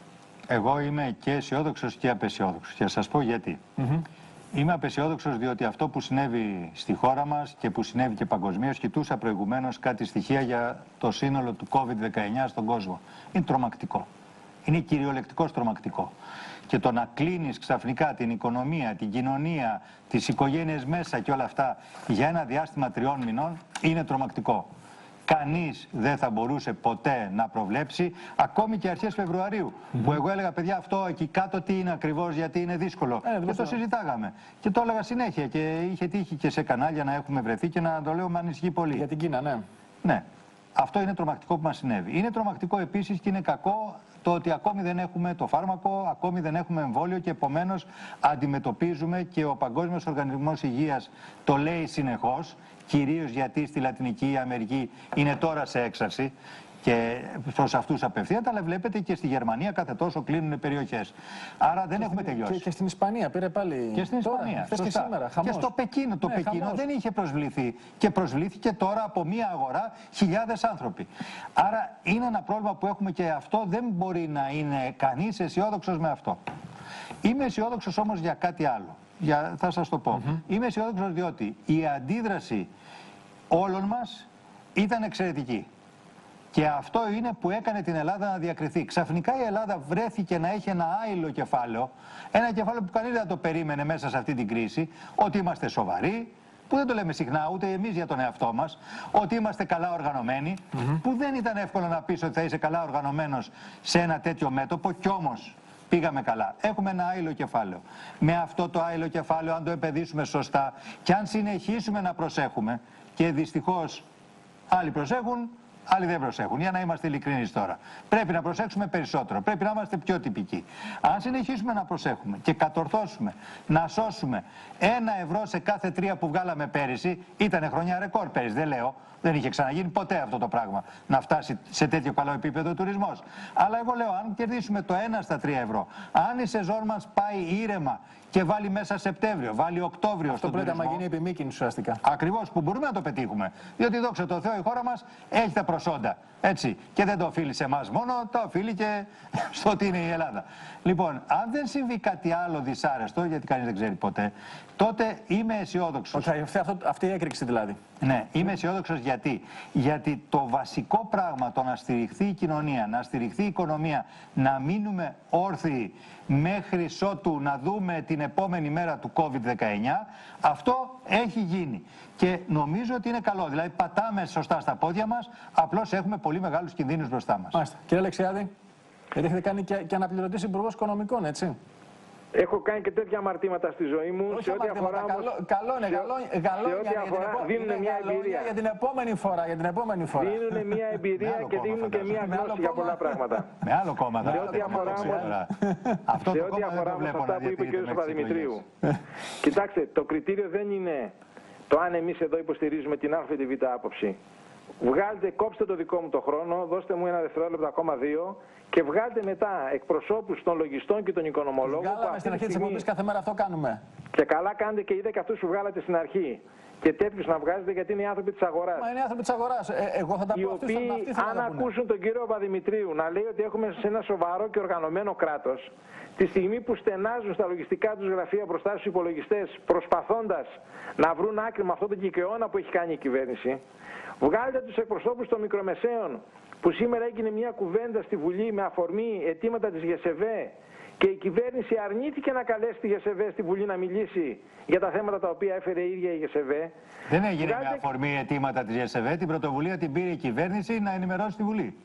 Εγώ είμαι και αισιόδοξος και απεσιόδοξος. Και θα σας πω γιατί. Mm-hmm. Είμαι απεσιόδοξος διότι αυτό που συνέβη στη χώρα μας και που συνέβη και παγκοσμίως, κοιτούσα προηγουμένως κάτι στοιχεία για το σύνολο του κόβιντ δεκαεννιά στον κόσμο. Είναι τρομακτικό. Είναι κυριολεκτικώς τρομακτικό. Και το να κλείνεις ξαφνικά την οικονομία, την κοινωνία, τις οικογένειες μέσα και όλα αυτά για ένα διάστημα τριών μηνών είναι τρομακτικό. Κανείς δεν θα μπορούσε ποτέ να προβλέψει, ακόμη και αρχές Φεβρουαρίου, mm-hmm. που εγώ έλεγα, παιδιά, αυτό εκεί κάτω τι είναι ακριβώς, γιατί είναι δύσκολο. Ε, και το συζητάγαμε. Και το έλεγα συνέχεια και είχε τύχει και σε κανάλια να έχουμε βρεθεί και να το λέω με ανησυχεί πολύ. Για την Κίνα, ναι. Ναι. Αυτό είναι τρομακτικό που μας συνέβη. Είναι τρομακτικό επίσης και είναι κακό το ότι ακόμη δεν έχουμε το φάρμακο, ακόμη δεν έχουμε εμβόλιο και επομένως αντιμετωπίζουμε, και ο Παγκόσμιος Οργανισμός Υγείας το λέει συνεχώς, κυρίως γιατί στη Λατινική Αμερική είναι τώρα σε έξαρση και προς αυτούς απευθύνεται, αλλά βλέπετε και στη Γερμανία κάθε τόσο κλείνουν περιοχές. Άρα δεν και έχουμε στην, τελειώσει. Και, και στην Ισπανία πήρε πάλι. Και στην Ισπανία. Τώρα, και σήμερα, και στο Πεκίνο. Το ναι, Πεκίνο χαμός. Δεν είχε προσβληθεί. Και προσβλήθηκε τώρα από μία αγορά χιλιάδες άνθρωποι. Άρα είναι ένα πρόβλημα που έχουμε και αυτό δεν μπορεί να είναι κανείς αισιόδοξος με αυτό. Είμαι αισιόδοξος όμως για κάτι άλλο. Για, θα σας το πω. Mm-hmm. Είμαι αισιόδοξος διότι η αντίδραση όλων μας ήταν εξαιρετική. Και αυτό είναι που έκανε την Ελλάδα να διακριθεί. Ξαφνικά η Ελλάδα βρέθηκε να έχει ένα άειλο κεφάλαιο, ένα κεφάλαιο που κανείς δεν το περίμενε μέσα σε αυτή την κρίση, ότι είμαστε σοβαροί, που δεν το λέμε συχνά ούτε εμείς για τον εαυτό μας, ότι είμαστε καλά οργανωμένοι, mm-hmm. που δεν ήταν εύκολο να πεις ότι θα είσαι καλά οργανωμένος σε ένα τέτοιο μέτωπο, κι όμως πήγαμε καλά. Έχουμε ένα άειλο κεφάλαιο. Με αυτό το άειλο κεφάλαιο, αν το επενδύσουμε σωστά και αν συνεχίσουμε να προσέχουμε, και δυστυχώς άλλοι προσέχουν, άλλοι δεν προσέχουν, για να είμαστε ειλικρινείς τώρα. Πρέπει να προσέξουμε περισσότερο, πρέπει να είμαστε πιο τυπικοί. Αν συνεχίσουμε να προσέχουμε και κατορθώσουμε να σώσουμε ένα ευρώ σε κάθε τρία που βγάλαμε πέρυσι, ήταν χρονιά ρεκόρ πέρυσι, δεν λέω, δεν είχε ξαναγίνει ποτέ αυτό το πράγμα, να φτάσει σε τέτοιο καλό επίπεδο ο τουρισμός. Αλλά εγώ λέω, αν κερδίσουμε το ένα στα τρία ευρώ, αν η σεζόν μας πάει ήρεμα και βάλει μέσα Σεπτέμβριο, βάλει Οκτώβριο αυτό στον τουρισμό. Αυτό πρέπει να γίνει επιμήκυνση ουσιαστικά. Ακριβώς, που μπορούμε να το πετύχουμε. Διότι δόξα τω Θεώ η χώρα μας έχει τα προσόντα. Έτσι. Και δεν το οφείλει σε εμάς μόνο, το οφείλει και στο ότι είναι η Ελλάδα. Λοιπόν, αν δεν συμβεί κάτι άλλο δυσάρεστο, γιατί κανείς δεν ξέρει ποτέ, τότε είμαι αισιόδοξος. Okay, αυτή, αυτή η έκρηξη δηλαδή. Ναι, είμαι αισιόδοξος γιατί. Γιατί το βασικό πράγμα, το να στηριχθεί η κοινωνία, να στηριχθεί η οικονομία, να μείνουμε όρθιοι μέχρι ότου να δούμε την επόμενη μέρα του κόβιντ δεκαεννιά, αυτό έχει γίνει. Και νομίζω ότι είναι καλό. Δηλαδή πατάμε σωστά στα πόδια μας, απλώς έχουμε πολύ μεγάλους κινδύνους μπροστά μας. Μάλιστα. Κύριε Αλεξιάδη, γιατί έχετε κάνει και, και αναπληρωτής υπουργός οικονομικών, έτσι. Έχω κάνει και τέτοια αμαρτήματα στη ζωή μου. Όχι σε ό,τι αφορά όμως, καλό, καλό είναι, καλό, καλό σε ό,τι για, αφορά, για την δίνουν μια εμπειρία. Για την επόμενη φορά, για την επόμενη φορά. Δίνουν μια εμπειρία και δίνουν και μια γνώση για πολλά πράγματα. Με άλλο κόμμα. Σε ό,τι αφορά όμως, αυτό σε το ό,τι κόμμα αφορά δεν το βλέπω αυτά να που είπε ο κ. Παπαδημητρίου. Κοιτάξτε, το κριτήριο δεν είναι το αν εμείς εδώ υποστηρίζουμε την α ή τη β άποψη. Βγάλτε, κόψτε το δικό μου το χρόνο, δώστε μου ένα δευτερόλεπτο ακόμα δύο και βγάλτε μετά εκπροσώπους των λογιστών και των οικονομολόγων. Βγάλαμε στην αρχή της εκπομπής, κάθε μέρα αυτό κάνουμε. Και καλά κάνετε και είδα και αυτούς που βγάλατε στην αρχή. Και τέτοιους να βγάζετε γιατί είναι οι άνθρωποι της αγοράς. Μα είναι οι άνθρωποι της αγοράς. Ε, εγώ θα τα πω. Οι οποίοι, αν ακούσουν τον κύριο Παπαδημητρίου να λέει ότι έχουμε σε ένα σοβαρό και οργανωμένο κράτος, τη στιγμή που στενάζουν στα λογιστικά τους γραφεία μπροστά στους υπολογιστές, προσπαθώντας να βρουν άκρη με αυτό το κικαιώνα που έχει κάνει η κυβέρνηση, βγάλετε τους εκπροσώπους των μικρομεσαίων, που σήμερα έγινε μια κουβέντα στη Βουλή με αφορμή αιτήματα της ΓΕΣΕΒΕ και η κυβέρνηση αρνήθηκε να καλέσει τη ΓΕΣΕΒΕ στη Βουλή να μιλήσει για τα θέματα τα οποία έφερε η ίδια η ΓΕΣΕΒΕ. Δεν έγινε βγάλετε... με αφορμή αιτήματα της ΓΕΣΕΒΕ, την πρωτοβουλία την πήρε η κυβέρνηση να ενημερώσει τη Βουλή.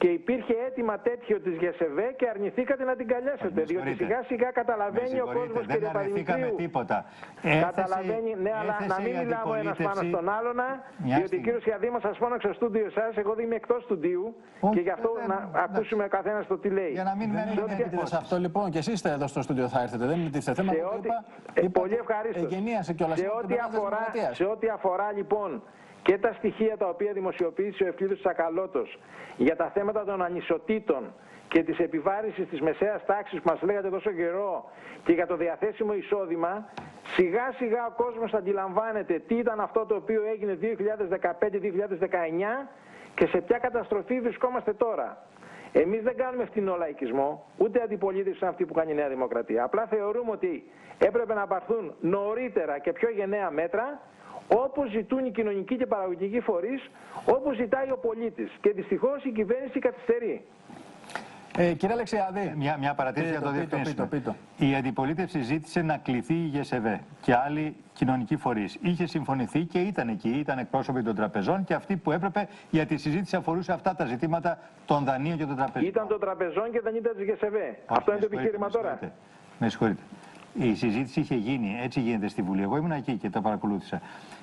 και υπήρχε αίτημα τέτοιο της ΓΕΣΕΒΕ και αρνηθήκατε να την καλέσετε. Διότι σιγά σιγά καταλαβαίνει ο κόσμος, κύριε Παπαδημητρίου. Τίποτα. Καταλαβαίνει, ναι, αλλά να μην μιλάμε ο ένας πάνω στον άλλον. Διότι κύριο Σιαδήμα, σας πω στο στούντιο σας, εγώ δεν είμαι εκτός στούντιου και γι' αυτό να ακούσουμε ο καθένας το τι λέει. Για να μην μένουμε σε αυτό λοιπόν και εσείς εδώ στο στούντιο θα έρθετε. Δεν είναι τίθεται θέμα. Πολύ ευχαρίστως. Σε ό,τι αφορά λοιπόν και τα στοιχεία τα οποία δημοσιοποίησε ο Ευκλήδης Τσακαλώτος για τα θέματα των ανισοτήτων και της επιβάρυνσης της μεσαίας τάξης που μας λέγατε τόσο καιρό και για το διαθέσιμο εισόδημα, σιγά σιγά ο κόσμος θα αντιλαμβάνεται τι ήταν αυτό το οποίο έγινε δύο χιλιάδες δεκαπέντε δύο χιλιάδες δεκαεννιά και σε ποια καταστροφή βρισκόμαστε τώρα. Εμείς δεν κάνουμε φτηνό λαϊκισμό, ούτε αντιπολίτευση σαν αυτή που κάνει η Νέα Δημοκρατία. Απλά θεωρούμε ότι έπρεπε να πάρθουν νωρίτερα και πιο γενναία μέτρα, όπως ζητούν οι κοινωνικοί και παραγωγικοί φορείς, όπως ζητάει ο πολίτης. Και δυστυχώς η κυβέρνηση καθυστερεί. Ε, κύριε Αλεξιάδη, μια, μια παρατήρηση για το διευκρινίσουμε. Η αντιπολίτευση ζήτησε να κληθεί η ΓΕΣΕΒΕ και άλλοι κοινωνικοί φορείς. Είχε συμφωνηθεί και ήταν εκεί, ήταν εκπρόσωποι των τραπεζών και αυτοί που έπρεπε, γιατί η συζήτηση αφορούσε αυτά τα ζητήματα των δανείων και των τραπεζών. Ήταν των τραπεζών και δεν ήταν της ΓΕΣΕΒΕ. Αυτό είναι το επιχείρημα τώρα. Με συγχωρείτε. Η συζήτηση είχε γίνει, έτσι γίνεται στη Βουλή. Εγώ ήμουν εκεί και το παρακολούθησα.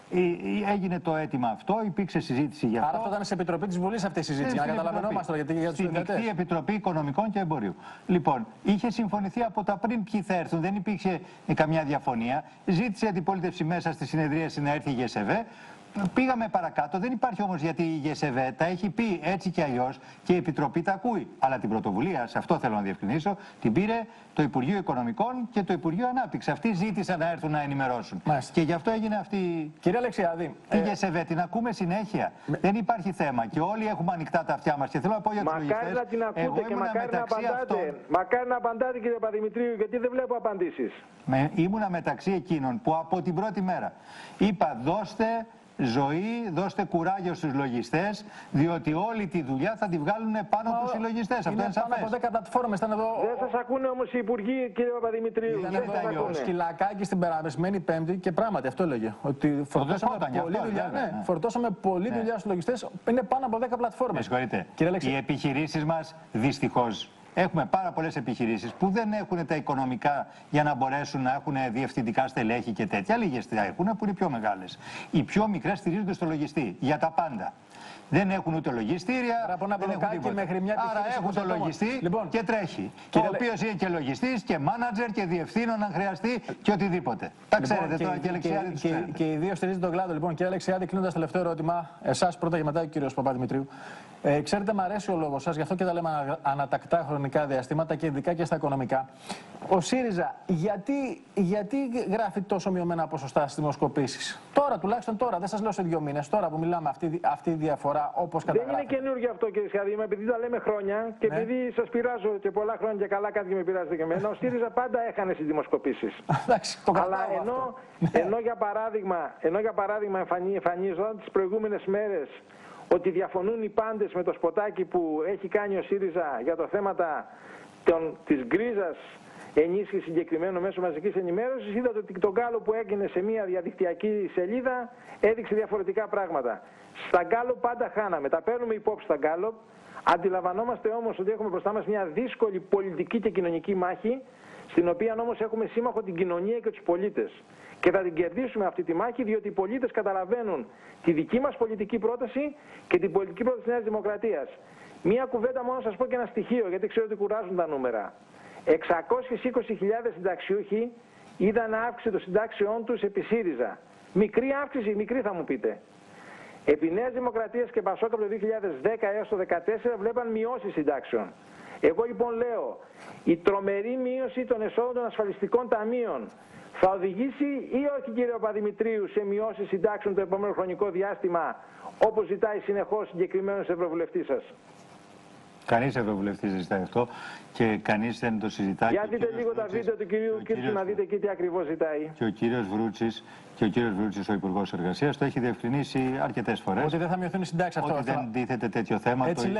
Έγινε το αίτημα αυτό, υπήρξε συζήτηση για αυτό. Άρα αυτό ήταν σε επιτροπή της Βουλής αυτή η συζήτηση, για να καταλαβαίνόμαστε γιατί για τους συνδετές. Στην Μεικτή Επιτροπή Οικονομικών και Εμπορίου. Λοιπόν, είχε συμφωνηθεί από τα πριν ποιοι θα έρθουν, δεν υπήρξε καμιά διαφωνία. Ζήτησε η αντιπολίτευση μέσα στη συνεδρίαση να έρθει η ΓΕΣΕΒΕ. Πήγαμε παρακάτω, δεν υπάρχει όμως γιατί η ΓΕΣΕΒΕ τα έχει πει έτσι και αλλιώς και η Επιτροπή τα ακούει. Αλλά την πρωτοβουλία, σε αυτό θέλω να διευκρινίσω, την πήρε το Υπουργείο Οικονομικών και το Υπουργείο Ανάπτυξης. Αυτοί ζήτησαν να έρθουν να ενημερώσουν. Μάλιστα. Και γι' αυτό έγινε αυτή. Κύριε Αλεξιάδη, η ε... ΓΕΣΕΒΕ την ακούμε συνέχεια. Με... Δεν υπάρχει θέμα και όλοι έχουμε ανοιχτά τα αυτιά μας. Και θέλω να πω για τους λογιστές. Μακάρι να την ακούτε και μακάρι να απαντάτε. Αυτών... Μακάρι να απαντάτε, κύριε Παπαδημητρίου, γιατί δεν βλέπω απαντήσεις. Με... Ήμουνα μεταξύ εκείνων που από την πρώτη μέρα είπα δώστε ζωή, δώστε κουράγιο στους λογιστές, διότι όλη τη δουλειά θα τη βγάλουν πάνω τους οι λογιστές. Αυτό είναι σαφές. Πάνω από δέκα πλατφόρμες ήταν εδώ. Δεν σας ακούνε όμως οι υπουργοί, κύριε Παπαδημητρίου. Ήταν εδώ ο Σκυλακάκης την περασμένη Πέμπτη και πράγματι αυτό έλεγε. Ότι φορτώσαμε πολλή δουλειά, ναι, ναι. φορτώσαμε πολλή ναι. δουλειά στους λογιστές. Είναι πάνω από δέκα πλατφόρμες. Με συγχωρείτε. Οι επιχειρήσεις μας δυστυχώς. Έχουμε πάρα πολλές επιχειρήσεις που δεν έχουν τα οικονομικά για να μπορέσουν να έχουν διευθυντικά στελέχη και τέτοια. Λίγες τα έχουν που είναι πιο μεγάλες. Οι πιο μικρές στηρίζονται στο λογιστή για τα πάντα. Δεν έχουν ούτε λογιστήρια, δεν έχουν τίποτα. Μέχρι μια Άρα έχουν το λογιστή λοιπόν, και τρέχει. Ο οποίος είναι και λογιστής και μάνατζερ και διευθύνων αν χρειαστεί και οτιδήποτε. Τα λοιπόν, ξέρετε και, τώρα και, και Αλεξιάδη τους και, και οι δύο στηρίζετε τον κλάδο. Λοιπόν, κύριε Αλεξιάδη, κλείνοντας τελευταίο ερώτημα, εσάς πρώτα και μετά ο κύριος Παπαδημητρίου. Ε, ξέρετε, μου αρέσει ο λόγος σας, γι' αυτό και τα λέμε ανατακτά χρονικά διαστήματα και ειδικά και στα οικονομικά. Ο ΣΥΡΙΖΑ, γιατί, γιατί γράφει τόσο μειωμένα ποσοστά στις δημοσκοπήσεις? Τώρα, τουλάχιστον τώρα, δεν σας λέω σε δύο μήνες, τώρα που μιλάμε αυτή, αυτή η διαφορά όπως καταγράφει. Δεν είναι καινούργιο αυτό, κύριε Σιαδήμα, επειδή τα λέμε χρόνια και ναι. επειδή σας πειράζω και πολλά χρόνια και καλά κάτι και με πειράζετε και εμένα, ο ΣΥΡΙΖΑ πάντα έχανε στις δημοσκοπήσεις. Αλλά ενώ, ενώ, για παράδειγμα, ενώ για παράδειγμα εμφανίζονταν τις προηγούμενες μέρες ότι διαφωνούν οι πάντες με το σποτάκι που έχει κάνει ο ΣΥΡΙΖΑ για το θέματα των, της γκρίζας ενίσχυση συγκεκριμένου μέσω μαζικής ενημέρωσης, είδατε ότι το γκάλο που έγινε σε μια διαδικτυακή σελίδα έδειξε διαφορετικά πράγματα. Στα γκάλο πάντα χάναμε, τα παίρνουμε υπόψη στα γκάλο, αντιλαμβανόμαστε όμως ότι έχουμε μπροστά μας μια δύσκολη πολιτική και κοινωνική μάχη, στην οποία όμως έχουμε σύμμαχο την κοινωνία και τους πολίτες. Και θα την κερδίσουμε αυτή τη μάχη, διότι οι πολίτες καταλαβαίνουν τη δική μας πολιτική πρόταση και την πολιτική πρόταση της Νέας Δημοκρατίας. Μία κουβέντα μόνο σας πω και ένα στοιχείο, γιατί ξέρω ότι κουράζουν τα νούμερα. εξακόσιες είκοσι χιλιάδες συνταξιούχοι είδαν αύξηση των συντάξεών τους επί ΣΥΡΙΖΑ. Μικρή αύξηση, μικρή θα μου πείτε. Επί Νέας Δημοκρατίας και Πασόκ από το δύο χιλιάδες δέκα έως το δύο χιλιάδες δεκατέσσερα βλέπαν μειώσεις συντάξεων. Εγώ λοιπόν λέω, η τρομερή μείωση των εσόδων των ασφαλιστικών ταμείων θα οδηγήσει ή όχι, κύριε Παπαδημητρίου, σε μειώσεις συντάξεων το επόμενο χρονικό διάστημα, όπως ζητάει συνεχώς συγκεκριμένος ευρωβουλευτής σας? Κανείς ευρωβουλευτής δεν ζητάει αυτό και κανείς δεν το συζητάει. Για δείτε λίγο τα βίντεο του κυρίου Κίρτσου να δείτε εκεί τι ακριβώς ζητάει. Και ο κύριος Βρούτσης, και ο κύριος Βρούτσης, ο Υπουργός Εργασίας, το έχει διευκρινίσει αρκετές φορές. Ότι δεν θα μειωθούν οι συντάξεις αυτό. Ότι δεν τίθεται τέτοιο θέμα. Έτσι το, λέει.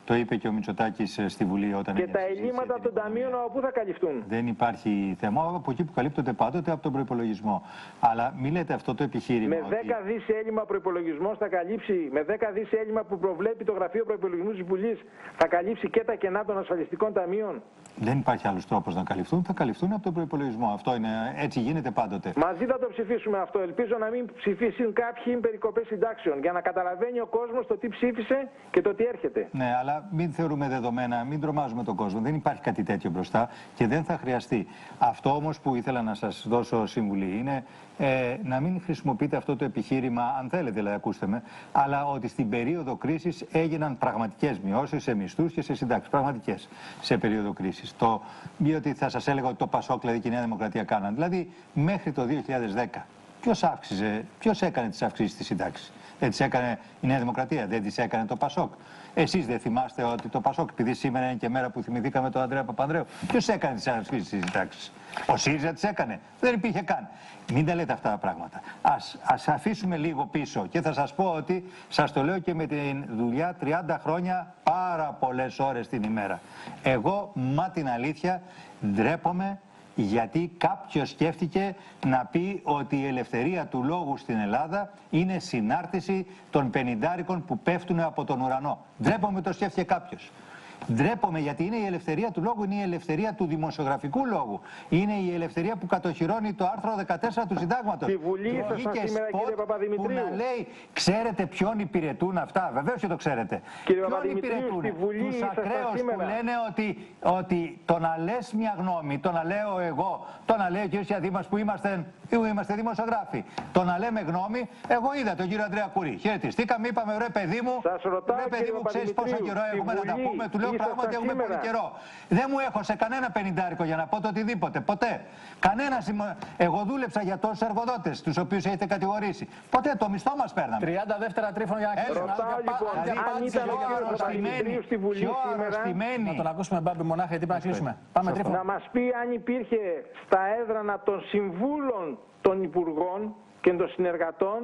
Το είπε και ο Μητσοτάκης στη Βουλή όταν Και έγινε τα ελλείμματα των ταμείων από πού θα καλυφθούν? Δεν υπάρχει θέμα από εκεί που καλύπτονται πάντοτε από τον προϋπολογισμό. Αλλά μην λέτε αυτό το επιχείρημα. Με δέκα ότι... δις έλλειμμα προϋπολογισμός θα καλύψει, με δέκα δις έλλειμμα που προβλέπει το Γραφείο Προϋπολογισμού της Βουλής, θα καλύψει και τα κενά των ασφαλιστικών ταμείων? Δεν υπάρχει άλλος τρόπος να καλυφθούν. Θα καλυφθούν από τον προϋπολογισμό. Αυτό είναι, έτσι γίνεται πάντοτε. Μαζί θα το ψηφίσουμε αυτό. Ελπίζω να μην ψηφίσουν κάποιοι περικοπές συντάξεων, για να καταλαβαίνει ο κόσμος το τι ψήφισε και το τι έρχεται. Ναι, αλλά μην θεωρούμε δεδομένα, μην τρομάζουμε τον κόσμο. Δεν υπάρχει κάτι τέτοιο μπροστά και δεν θα χρειαστεί. Αυτό όμως που ήθελα να σας δώσω συμβουλή είναι ε, να μην χρησιμοποιείτε αυτό το επιχείρημα, αν θέλετε, δηλαδή, ακούστε με, αλλά ότι στην περίοδο κρίσης έγιναν πραγματικές μειώσεις σε μισθούς και σε συντάξεις. Πραγματικές σε περίοδο κρίσης. Το, ή ότι θα σας έλεγα ότι το Πασόκ, δηλαδή και η Νέα Δημοκρατία κάναν. Δηλαδή μέχρι το δύο χιλιάδες δέκα. Ποιος αύξησε, ποιος έκανε τις αυξήσεις της συντάξης? Δεν τις έκανε η Νέα Δημοκρατία, δεν τις έκανε το Πασόκ. Εσείς δεν θυμάστε ότι το Πασόκ, επειδή σήμερα είναι και μέρα που θυμηθήκαμε τον Ανδρέα Παπανδρέου, ποιος έκανε τις αυξήσεις της συντάξης? Ο ΣΥΡΙΖΑ τις έκανε. Δεν υπήρχε καν. Μην τα λέτε αυτά τα πράγματα. Ας, ας αφήσουμε λίγο πίσω και θα σας πω ότι σας το λέω και με τη δουλειά τριάντα χρόνια, πάρα πολλές ώρες την ημέρα. Εγώ, μα την αλήθεια, ντρέπομαι. Γιατί κάποιος σκέφτηκε να πει ότι η ελευθερία του λόγου στην Ελλάδα είναι συνάρτηση των πενηντάρικων που πέφτουν από τον ουρανό. Ντρέπομαι, το σκέφτηκε κάποιος. Ντρέπομαι γιατί είναι η ελευθερία του λόγου, είναι η ελευθερία του δημοσιογραφικού λόγου. Είναι η ελευθερία που κατοχυρώνει το άρθρο δεκατέσσερα του Συντάγματος. Στη Βουλή ήσασταν σήμερα, κύριε Παπαδημητρίου. Που να λέει, ξέρετε ποιον υπηρετούν αυτά? Βεβαίως και το ξέρετε. Κύριε Ποιον Παπαδημητρίου, υπηρετούν? στη Βουλή Τους ήσασταν ακραίους σήμερα. που λένε ότι, ότι το να λες μια γνώμη, το να λέω εγώ, το να λέει ο κ. Σιαδήμας που είμαστε, είμαστε δημοσιογράφοι, το να λέμε γνώμη, εγώ είδα τον κύριο Ανδρέα Κουρί. Χαιρετιστήκαμε, είπαμε ρε παιδί μου, Σας ρωτάω, ρε παιδί μου, ξέρεις πόσο καιρό έχουμε να τα πούμε? Του λέω πράγματι έχουμε πολύ καιρό. Δεν μου έχω σε κανένα πενηντάρικο για να πω το οτιδήποτε. Ποτέ. Κανένα σημο... Εγώ δούλεψα για τόσους εργοδότες, τους οποίους έχετε κατηγορήσει. Ποτέ το μισθό μας παίρναμε. τριάντα δεύτερα τρίφωνα για να κλείσουμε. Ρωτάω λοιπόν, αν ήταν ο κύριος Παπαδημητρίου στη Βουλή σήμερα. Να τον ακούσουμε, Μπάμπη, μονάχα, γιατί πρέπει να κλείσουμε. Πάμε τρίφωνα. Να μας πει αν υπήρχε στα έδρανα των συμβούλων των υπουργών και των συνεργατών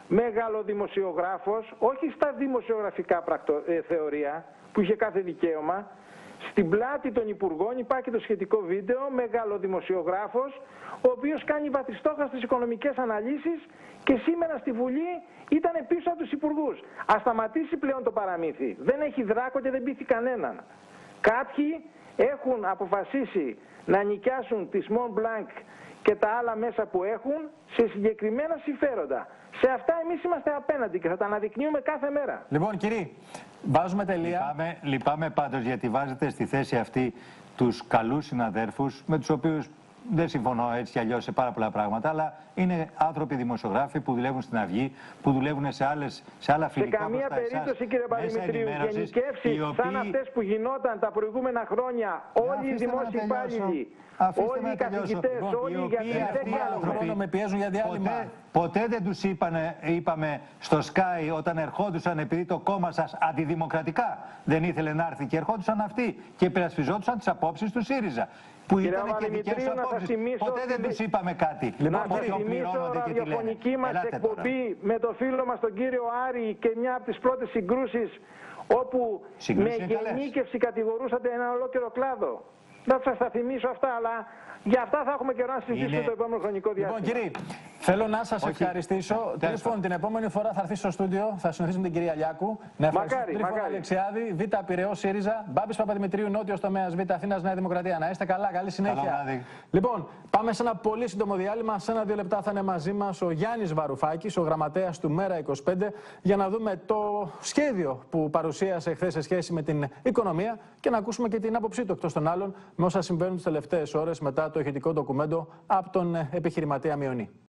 μεγαλοδημοσιογράφος, όχι στα δημοσιογραφικά πρακτο... ε, θεωρία, που είχε κάθε δικαίωμα. Στην πλάτη των υπουργών υπάρχει το σχετικό βίντεο, μεγαλοδημοσιογράφος, ο οποίος κάνει βαθιστόχαστες οικονομικές αναλύσεις και σήμερα στη Βουλή ήταν πίσω από τους υπουργούς. Ας σταματήσει πλέον το παραμύθι. Δεν έχει δράκο και δεν πείθει κανέναν. Κάποιοι έχουν αποφασίσει να νοικιάσουν τη Mont Blanc και τα άλλα μέσα που έχουν σε συγκεκριμένα συμφέροντα. Σε αυτά εμείς είμαστε απέναντι και θα τα αναδεικνύουμε κάθε μέρα. Λοιπόν, κύριε, βάζουμε τελεία. Λυπάμαι, λυπάμαι πάντως γιατί βάζετε στη θέση αυτή τους καλούς συναδέρφους, με τους οποίους δεν συμφωνώ έτσι κι αλλιώς σε πάρα πολλά πράγματα, αλλά είναι άνθρωποι δημοσιογράφοι που δουλεύουν στην Αυγή, που δουλεύουν σε, άλλες, σε άλλα φιλικά σε καμία περίπτωση, κύριε Παπαδημητρίου, γενικεύσεις οποίοι... σαν αυτές που γινόταν τα προηγούμενα χρόνια, όλοι οι δημόσιοι υπάλληλοι, όλοι οι καθηγητές, όλοι οι γιατροί, με πιέζουν για διάλειμμα. Ποτέ, ποτέ δεν τους είπανε, είπαμε στο Sky όταν ερχόντουσαν, επειδή το κόμμα σας αντιδημοκρατικά δεν ήθελε να έρθει, και ερχόντουσαν αυτοί και υπερασπιζόντουσαν τις απόψεις του ΣΥΡΙΖΑ. Που Κύριε ήταν και δικές του απόψεις. Ποτέ δεν τους είπαμε κάτι. Να σας θυμίσω ραδιοφωνική μας εκπομπή με το φίλο μας τον κύριο Άρη και μια από τις πρώτες συγκρούσεις όπου με γενίκευση κατηγορούσατε ένα ολόκληρο κλάδο. Δεν θα σας τα θυμίσω αυτά, αλλά για αυτά θα έχουμε καιρό να συζητήσουμε είναι... το επόμενο χρονικό διάστημα. Λοιπόν, κύριε, θέλω να σας ευχαριστήσω. Τρίφων, την επόμενη φορά θα έρθει στο στούντιο, θα συνεχίσουμε την κυρία Λιάκου. Να ευχαριστήσω τον Τρίφωνα Αλεξιάδη, Β' Πειραιώς ΣΥΡΙΖΑ, Μπάμπης Παπαδημητρίου, Νότιος Τομέας, Β' Αθήνας, Νέα Δημοκρατία. Να είστε καλά, καλή συνέχεια. Λοιπόν, πάμε σε ένα πολύ σύντομο διάλειμμα. Σε ένα-δύο λεπτά θα είναι μαζί μας ο Γιάννης Βαρουφάκης, ο γραμματέας του Μέρα είκοσι πέντε, για να δούμε το σχέδιο που παρουσίασε χθες σε σχέση με την οικονομία και να ακούσουμε και την άποψή του εκτός των άλλων με όσα συμβαίνουν τις τελευταίες ώρες μετά το ηχητικό ντοκουμέντο από τον επιχειρηματία Μειονή.